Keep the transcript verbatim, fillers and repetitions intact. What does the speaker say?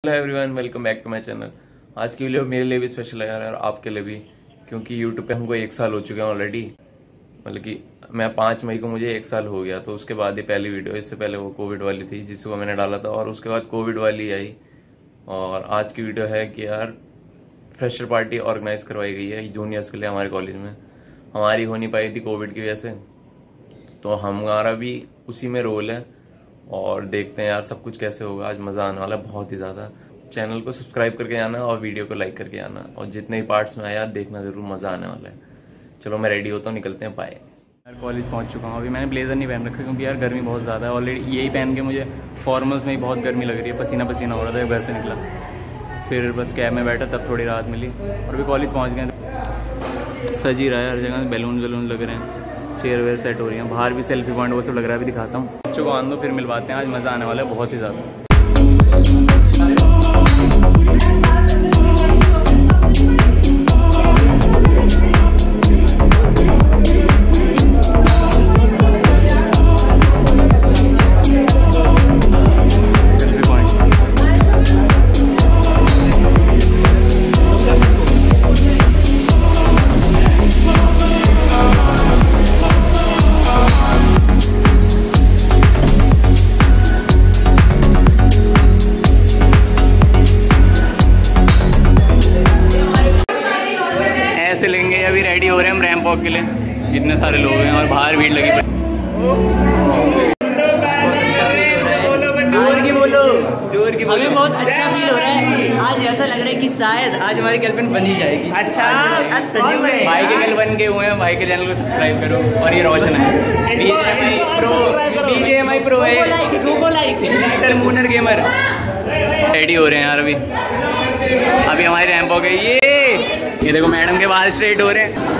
Hello everyone, welcome back to my channel. आज की video मेरे लिए भी स्पेशल है यार, और आपके लिए भी, क्योंकि यूट्यूब पे हमको एक साल हो चुके हैं ऑलरेडी। मतलब कि मैं पाँच मई को मुझे एक साल हो गया, तो उसके बाद ये पहली वीडियो। इससे पहले वो कोविड वाली थी जिसको मैंने डाला था, और उसके बाद कोविड वाली आई। और आज की वीडियो है कि यार फ्रेशर पार्टी ऑर्गेनाइज करवाई गई है जूनियर्स के लिए हमारे कॉलेज में। हमारी हो नहीं पाई थी कोविड की वजह से, तो हमारा भी उसी में रोल है। और देखते हैं यार सब कुछ कैसे होगा। आज मज़ा आने वाला है बहुत ही ज़्यादा। चैनल को सब्सक्राइब करके आना और वीडियो को लाइक करके आना, और जितने भी पार्ट्स में आया देखना ज़रूर, मज़ा आने वाला है। चलो मैं रेडी होता हूँ, निकलते हैं। बाय। यार कॉलेज पहुँच चुका हूँ। अभी मैंने ब्लेज़र नहीं पहन रखा क्योंकि यार गर्मी बहुत ज़्यादा है। ऑलरेडी यही पहन के मुझे फॉर्मल्स में ही बहुत गर्मी लग रही है, पसीना पसीना हो रहा था घर से निकला। फिर बस कैब में बैठा तब थोड़ी राहत मिली, और अभी कॉलेज पहुँच गए। सज ही रहा है, हर जगह बैलून वैलून लग रहे हैं, चेयर वेयर सेट हो रही है, बाहर भी सेल्फी पॉइंट वो सब लग रहा है। अभी दिखाता हूँ बच्चों को, आन दो फिर मिलवाते हैं। आज मज़ा आने वाला है बहुत ही ज़्यादा। ऐसे लेंगे, अभी रेडी हो रहे हैं हम रैंप वॉक के लिए। इतने सारे लोग हैं और बाहर भीड़ लगी पड़ी। जोर की बोलो, जोर की बोलो। हमें बहुत अच्छा फील हो रहा है आज। ऐसा लग रहा है कि शायद आज हमारी गर्लफ्रेंड बनी जाएगी। अच्छा, आज सजे हुए हैं। भाई के गर्ल बन गए हुए हैं। भाई के चैनल को सब्सक्राइब करो। और ये रोशन है, बीजेएमआई प्रो, बीजेएमआई प्रो है, गूगो लाइक मिस्टर मूनर गेमर। रेडी हो रहे हैं यार। अभी अभी हमारी रैंप हो गई। ये ये देखो मैडम के बाल स्ट्रेट हो रहे हैं।